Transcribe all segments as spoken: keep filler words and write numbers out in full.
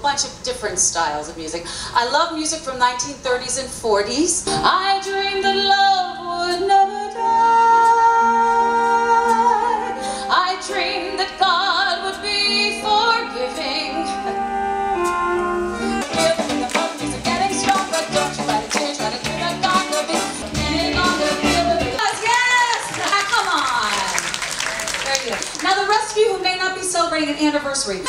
bunch of different styles of music. I love music from nineteen thirties and forties. I dreamed that love would never die. I dreamed that God would be forgiving. The melodies are getting stronger. Don't you write a tear, try to do that God will be getting on the field. Yes, yes! Ah, come on! Very good. Now the rest of you who may not be celebrating an anniversary.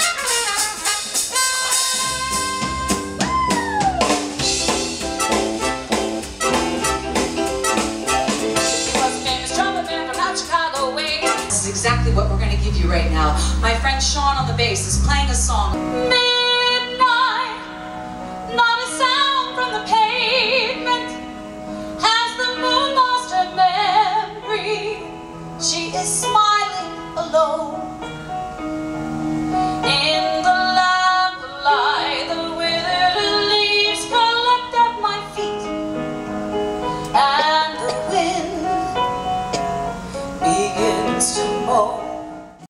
This is exactly what we're going to give you right now. My friend Sean on the bass is playing a song. Midnight, not a sound from the pavement. Has the moon lost her memory? She is smiling alone.